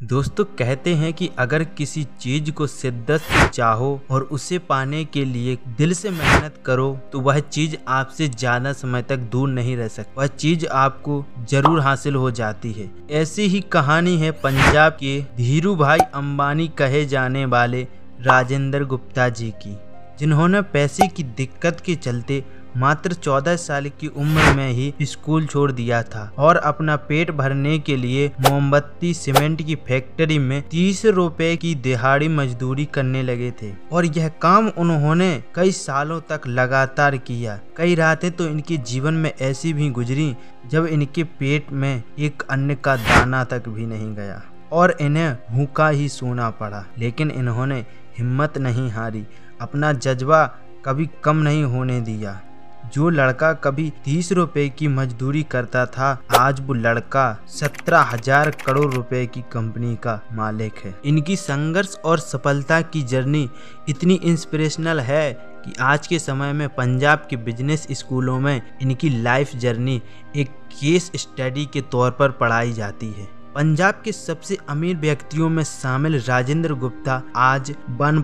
दोस्तों कहते हैं कि अगर किसी चीज को शिद्दत से चाहो और उसे पाने के लिए दिल से मेहनत करो तो वह चीज आपसे ज्यादा समय तक दूर नहीं रह सकती, वह चीज आपको जरूर हासिल हो जाती है। ऐसी ही कहानी है पंजाब के धीरू भाई अंबानी कहे जाने वाले राजेंद्र गुप्ता जी की, जिन्होंने पैसे की दिक्कत के चलते मात्र 14 साल की उम्र में ही स्कूल छोड़ दिया था और अपना पेट भरने के लिए मोमबत्ती सीमेंट की फैक्ट्री में 30 रुपए की दिहाड़ी मजदूरी करने लगे थे। और यह काम उन्होंने कई सालों तक लगातार किया। कई रातें तो इनके जीवन में ऐसी भी गुजरी जब इनके पेट में एक अन्न का दाना तक भी नहीं गया और इन्हें भूखा ही सोना पड़ा। लेकिन इन्होंने हिम्मत नहीं हारी, अपना जज्बा कभी कम नहीं होने दिया। जो लड़का कभी 30 रुपए की मजदूरी करता था, आज वो लड़का 17,000 करोड़ रुपए की कंपनी का मालिक है। इनकी संघर्ष और सफलता की जर्नी इतनी इंस्पिरेशनल है कि आज के समय में पंजाब के बिजनेस स्कूलों में इनकी लाइफ जर्नी एक केस स्टडी के तौर पर पढ़ाई जाती है। पंजाब के सबसे अमीर व्यक्तियों में शामिल राजेंद्र गुप्ता आज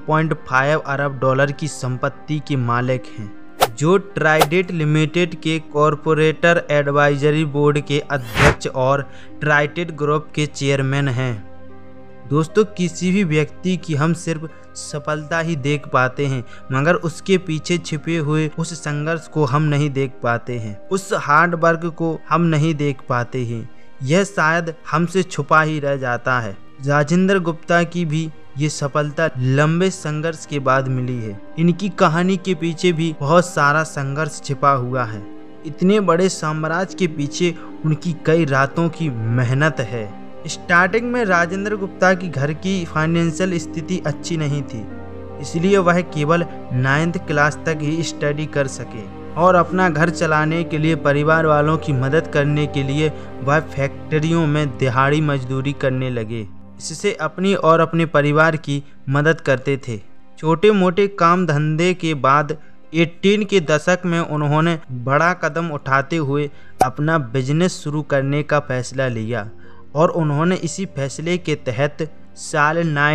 1.5 अरब डॉलर की संपत्ति के मालिक हैं, जो ट्राइडेंट लिमिटेड के कॉरपोरेटर एडवाइजरी बोर्ड के अध्यक्ष और ट्राइडेंट ग्रुप के चेयरमैन हैं। दोस्तों, किसी भी व्यक्ति की हम सिर्फ सफलता ही देख पाते हैं, मगर उसके पीछे छिपे हुए उस संघर्ष को हम नहीं देख पाते हैं, उस हार्ड वर्क को हम नहीं देख पाते हैं। यह शायद हमसे छुपा ही रह जाता है। राजेंद्र गुप्ता की भी ये सफलता लंबे संघर्ष के बाद मिली है। इनकी कहानी के पीछे भी बहुत सारा संघर्ष छिपा हुआ है। इतने बड़े साम्राज्य के पीछे उनकी कई रातों की मेहनत है। स्टार्टिंग में राजेंद्र गुप्ता की घर की फाइनेंशियल स्थिति अच्छी नहीं थी, इसलिए वह केवल 9th क्लास तक ही स्टडी कर सके और अपना घर चलाने के लिए परिवार वालों की मदद करने के लिए वह फैक्ट्रियों में दिहाड़ी मजदूरी करने लगे। इससे अपनी और अपने परिवार की मदद करते थे। छोटे मोटे काम धंधे के बाद 18 के दशक में उन्होंने बड़ा कदम उठाते हुए अपना बिजनेस शुरू करने का फैसला लिया और उन्होंने इसी फैसले के तहत साल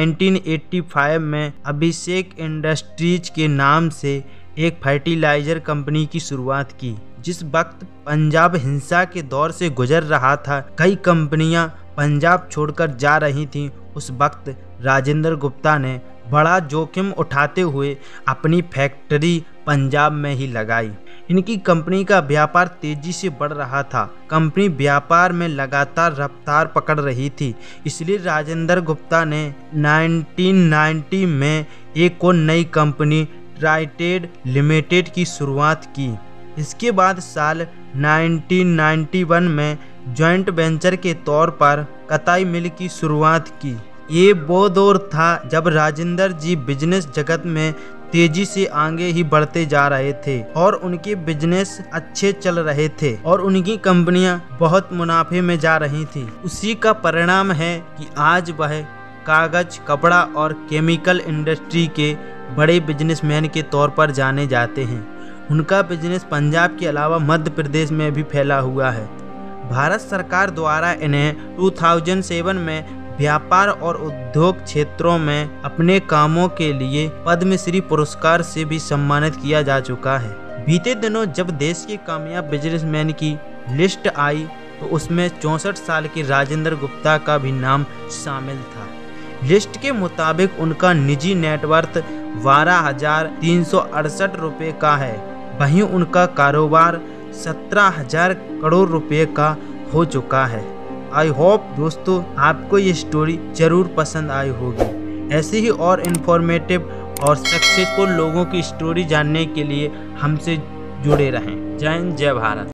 1985 में अभिषेक इंडस्ट्रीज के नाम से एक फर्टिलाइजर कंपनी की शुरुआत की। जिस वक्त पंजाब हिंसा के दौर से गुजर रहा था, कई कंपनियां पंजाब छोड़कर जा रही थीं, उस वक्त राजेंद्र गुप्ता ने बड़ा जोखिम उठाते हुए अपनी फैक्ट्री पंजाब में ही लगाई। इनकी कंपनी का व्यापार तेजी से बढ़ रहा था। कंपनी व्यापार में लगातार रफ्तार पकड़ रही थी, इसलिए राजेंद्र गुप्ता ने 1990 में एक और नई कंपनी ट्राइडेंट लिमिटेड की शुरुआत की। इसके बाद साल 1991 में जॉइंट वेंचर के तौर पर कताई मिल की शुरुआत की। ये वो दौर था जब राजेंद्र जी बिजनेस जगत में तेजी से आगे ही बढ़ते जा रहे थे और उनके बिजनेस अच्छे चल रहे थे और उनकी कंपनियां बहुत मुनाफे में जा रही थी। उसी का परिणाम है कि आज वह कागज, कपड़ा और केमिकल इंडस्ट्री के बड़े बिजनेसमैन के तौर पर जाने जाते हैं। उनका बिजनेस पंजाब के अलावा मध्य प्रदेश में भी फैला हुआ है। भारत सरकार द्वारा इन्हें 2007 में व्यापार और उद्योग क्षेत्रों में अपने कामों के लिए पद्मश्री पुरस्कार से भी सम्मानित किया जा चुका है। बीते दिनों जब देश के कामयाब बिजनेसमैन की लिस्ट आई तो उसमें 64 साल के राजेंद्र गुप्ता का भी नाम शामिल था। लिस्ट के मुताबिक उनका निजी नेटवर्थ 12,368 रुपये का है। वहीं उनका कारोबार 17,000 करोड़ रुपए का हो चुका है। आई होप दोस्तों आपको ये स्टोरी जरूर पसंद आई होगी। ऐसे ही और इन्फॉर्मेटिव और सक्सेसफुल लोगों की स्टोरी जानने के लिए हमसे जुड़े रहें। जय हिंद, जय भारत।